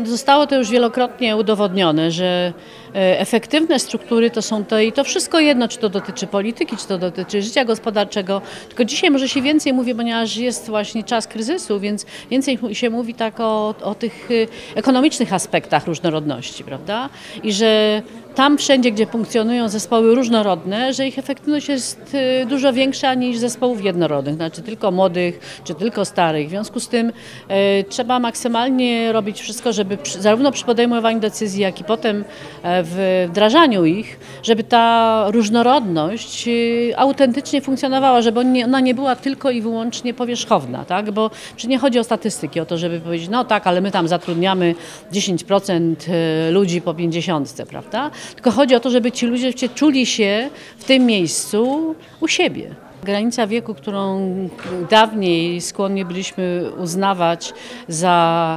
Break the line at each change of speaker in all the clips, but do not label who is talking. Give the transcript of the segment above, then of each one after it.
Zostało to już wielokrotnie udowodnione, że efektywne struktury to są to i to wszystko jedno, czy to dotyczy polityki, czy to dotyczy życia gospodarczego. Tylko dzisiaj może się więcej mówi, ponieważ jest właśnie czas kryzysu, więc więcej się mówi tak o tych ekonomicznych aspektach różnorodności, prawda? I że tam wszędzie, gdzie funkcjonują zespoły różnorodne, że ich efektywność jest dużo większa niż zespołów jednorodnych, znaczy tylko młodych, czy tylko starych. W związku z tym trzeba maksymalnie robić wszystko, żeby zarówno przy podejmowaniu decyzji, jak i potem w wdrażaniu ich, żeby ta różnorodność autentycznie funkcjonowała, żeby ona nie była tylko i wyłącznie powierzchowna, tak? Bo nie chodzi o statystyki, o to, żeby powiedzieć, no tak, ale my tam zatrudniamy 10% ludzi po 50, prawda? Tylko chodzi o to, żeby ci ludzie czuli się w tym miejscu u siebie. Granica wieku, którą dawniej skłonni byliśmy uznawać za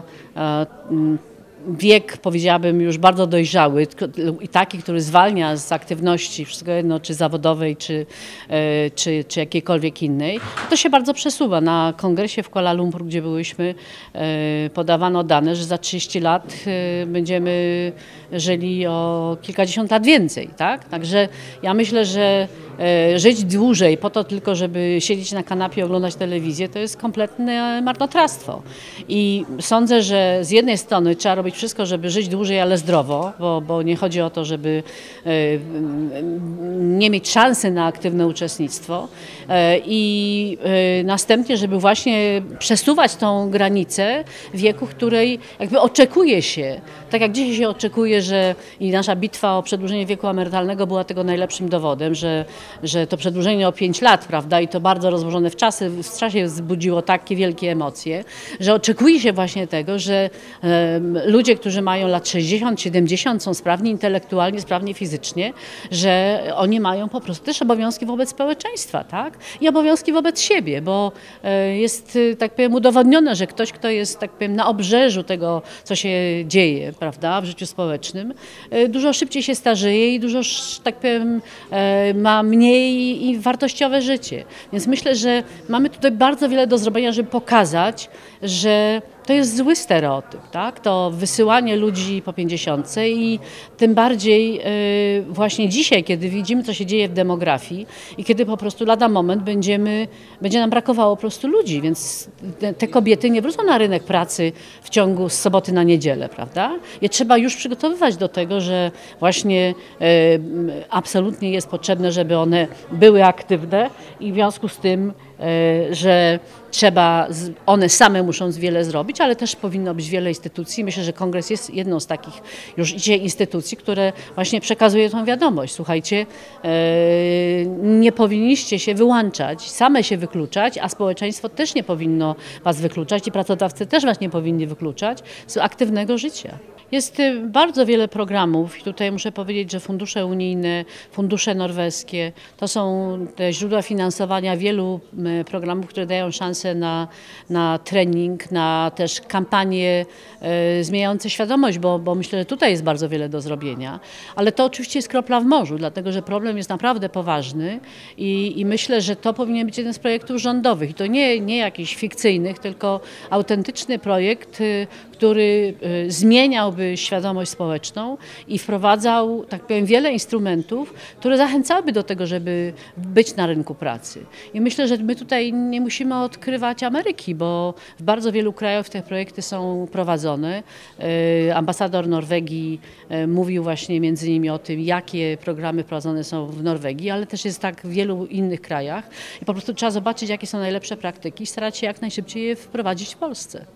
wiek, powiedziałabym, już bardzo dojrzały i taki, który zwalnia z aktywności, wszystko jedno, czy zawodowej, czy jakiejkolwiek innej, to się bardzo przesuwa. Na kongresie w Kuala Lumpur, gdzie byliśmy, podawano dane, że za 30 lat będziemy żyli o kilkadziesiąt lat więcej, tak? Także ja myślę, że żyć dłużej po to tylko, żeby siedzieć na kanapie i oglądać telewizję, to jest kompletne marnotrawstwo. I sądzę, że z jednej strony trzeba robić wszystko, żeby żyć dłużej, ale zdrowo, bo nie chodzi o to, żeby nie mieć szansy na aktywne uczestnictwo i następnie, żeby właśnie przesuwać tą granicę wieku, w której jakby oczekuje się, tak jak dzisiaj się oczekuje, że i nasza bitwa o przedłużenie wieku emerytalnego była tego najlepszym dowodem, że to przedłużenie o 5 lat, prawda, i to bardzo rozłożone w czasie wzbudziło takie wielkie emocje, że oczekuje się właśnie tego, że ludzie, którzy mają lat 60, 70, są sprawni intelektualnie, sprawni fizycznie, że oni mają po prostu też obowiązki wobec społeczeństwa, tak? I obowiązki wobec siebie, bo jest, tak powiem, udowodnione, że ktoś, kto jest, tak powiem, na obrzeżu tego, co się dzieje, prawda, w życiu społecznym, dużo szybciej się starzeje i dużo, tak powiem, ma mniej i wartościowe życie. Więc myślę, że mamy tutaj bardzo wiele do zrobienia, żeby pokazać, że to jest zły stereotyp, tak? To wysyłanie ludzi po 50 i tym bardziej właśnie dzisiaj, kiedy widzimy, co się dzieje w demografii i kiedy po prostu lada moment będzie nam brakowało po prostu ludzi, więc te kobiety nie wrócą na rynek pracy w ciągu z soboty na niedzielę, prawda? Je trzeba już przygotowywać do tego, że właśnie absolutnie jest potrzebne, żeby one były aktywne i w związku z tym, że one same muszą wiele zrobić, ale też powinno być wiele instytucji. Myślę, że kongres jest jedną z takich już dzisiaj instytucji, które właśnie przekazuje tą wiadomość. Słuchajcie, nie powinniście się wyłączać, same się wykluczać, a społeczeństwo też nie powinno was wykluczać i pracodawcy też was nie powinni wykluczać z aktywnego życia. Jest bardzo wiele programów i tutaj muszę powiedzieć, że fundusze unijne, fundusze norweskie to są te źródła finansowania wielu programów, które dają szansę na trening, na też kampanie zmieniające świadomość, bo myślę, że tutaj jest bardzo wiele do zrobienia. Ale to oczywiście jest kropla w morzu, dlatego że problem jest naprawdę poważny i myślę, że to powinien być jeden z projektów rządowych. I to nie jakichś fikcyjnych, tylko autentyczny projekt, który zmieniałby świadomość społeczną i wprowadzał, tak powiem, wiele instrumentów, które zachęcałyby do tego, żeby być na rynku pracy. I myślę, że my tutaj nie musimy odkrywać Ameryki, bo w bardzo wielu krajach te projekty są prowadzone. Ambasador Norwegii mówił właśnie między innymi o tym, jakie programy prowadzone są w Norwegii, ale też jest tak w wielu innych krajach. I po prostu trzeba zobaczyć, jakie są najlepsze praktyki i starać się jak najszybciej je wprowadzić w Polsce.